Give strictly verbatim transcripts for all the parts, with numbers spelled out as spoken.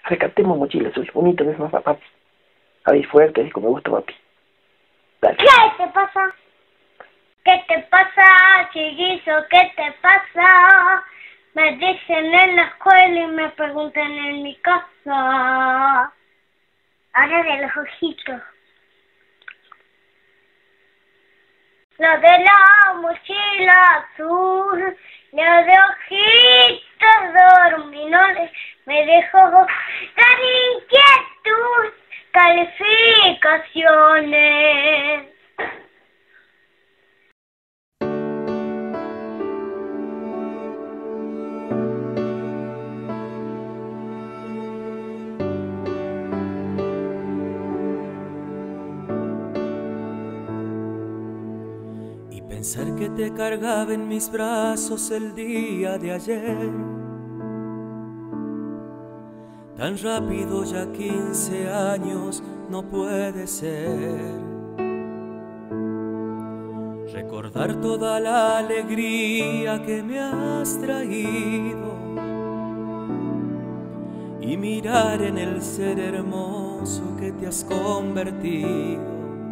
Rescatemos mochila azul. Vomítame más, papi. Ahí fuerte, así como me gusta, papi. Dale. ¿Qué te pasa? ¿Qué te pasa, chiquillo? ¿Qué te pasa? Me dicen en la escuela y me preguntan en mi casa. Ahora de los ojitos. Lo de la mochila azul, lo de ojitos dorminones, me dejó tan inquietud, calificaciones. Pensar que te cargaba en mis brazos el día de ayer, tan rápido ya quince años no puede ser. Recordar toda la alegría que me has traído y mirar en el ser hermoso que te has convertido.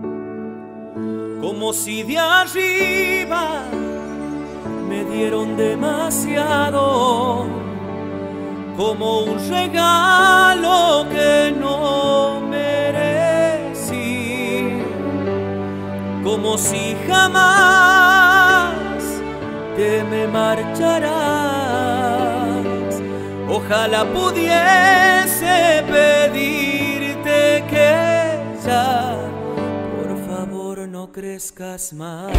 Como si de arriba me dieron demasiado, como un regalo que no merecí, como si jamás te me marcharás. Ojalá pudiese pedirte que ya no crezcas más.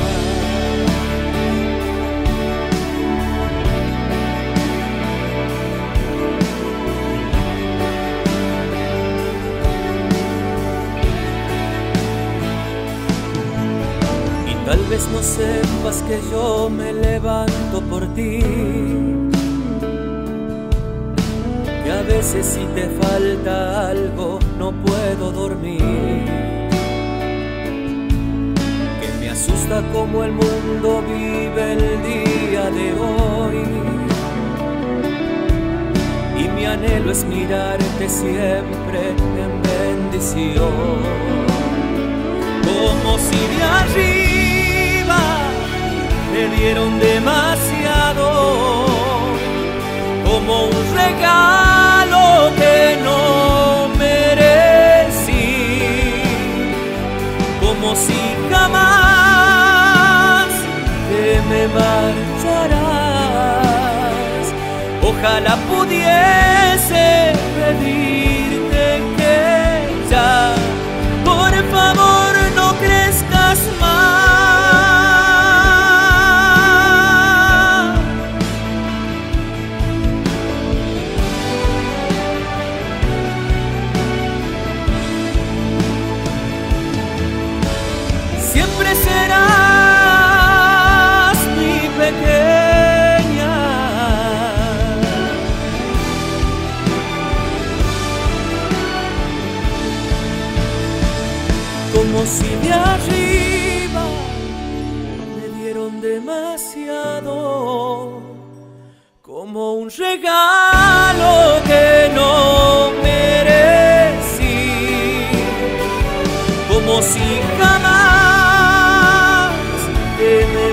Y tal vez no sepas que yo me levanto por ti, que a veces si te falta algo no puedo dormir. Me asusta cómo el mundo vive el día de hoy, y mi anhelo es mirarte siempre en bendición. Como si de arriba me dieron demasiado, como un regalo que no merecí, como si jamás te me marcharás. Ojalá pudiese pedirte que ya, por favor, no crezcas más. Siempre serás mi pequeña, como si de arriba me dieron demasiado, como un regalo que no merecí, como si jamás te me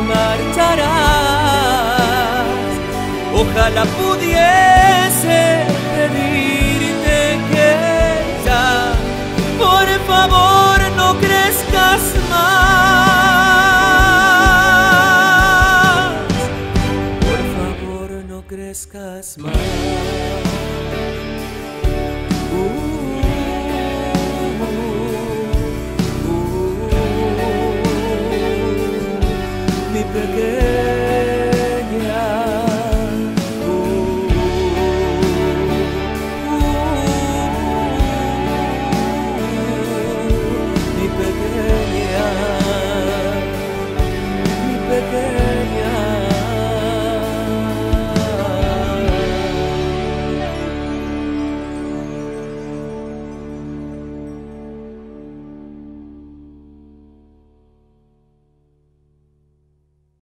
marcharás. Ojalá pudiese pedirte que ya, por favor, no crezcas más. Por favor, no crezcas más. Uh.